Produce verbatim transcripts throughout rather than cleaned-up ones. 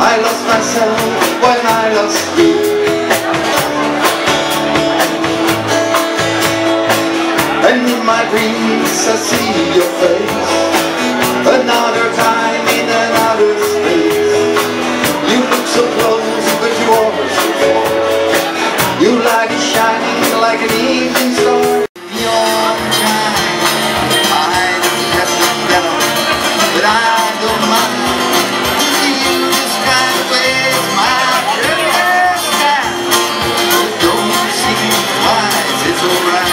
I lost myself when I lost you. And in my dreams I see your face. Another time in another space. You look so close but you are so far. Your light is shining like an evening star. Your time, I don't have to know, but I don't mind. You just can't waste my precious time. Don't think twice, it's alright.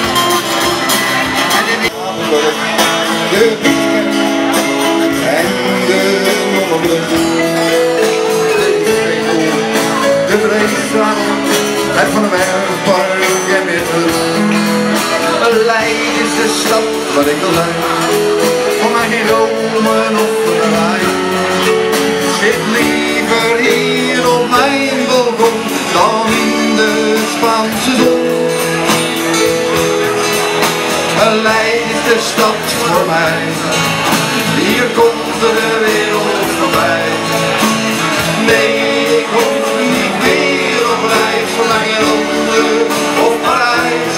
And if de pieken en de nommerblum. De Vreesstraat, het van de Bergpark en weer terug. Leiden is de stad waar ik wil zijn. Voor mij geen Rome of Berlijn. Zit liever hier op mijn balkon dan in de Spaanse zon. Leiden is de stad voor mij. Hier komt de wereld voorbij. Nee, ik hoef niet meer op reis voor mij in Londen of Parijs.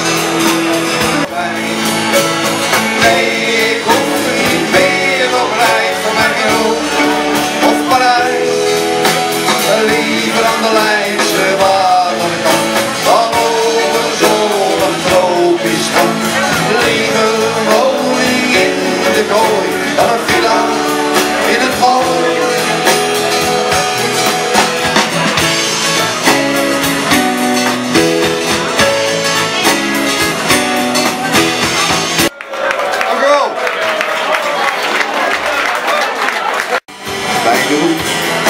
Nee, ik hoef niet meer op reis voor mij in Londen of Parijs. Liever aan de Leidse waterkant dan over zo'n tropisch land. Liever een woning in de kooi dan een villa in het gooi. Bij de hoek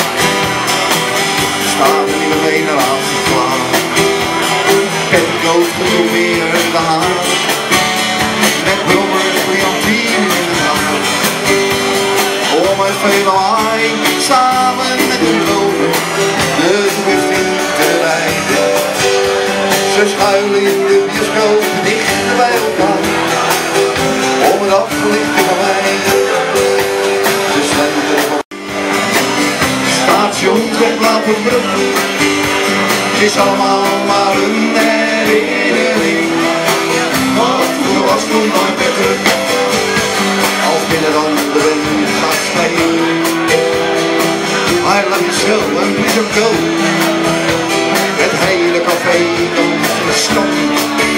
staat een nieuwe generatie klaar. Petticoat geprobeerd in de haar. Met brommers, brillantine in de hand. Om het veel lawaai, samen met hun lopen, de toeristen te rijden. Ze schuilen in de bioscoop dichter bij elkaar. Om het aflichten van mij. Ze sluiten op station Weglapenbrug. Het is allemaal maar een herinnering. Want vroeger was toen nooit meer terug. Als binnen dan de wind gaat spelen. I love you so and please don't go. Het hele café komt in de stad.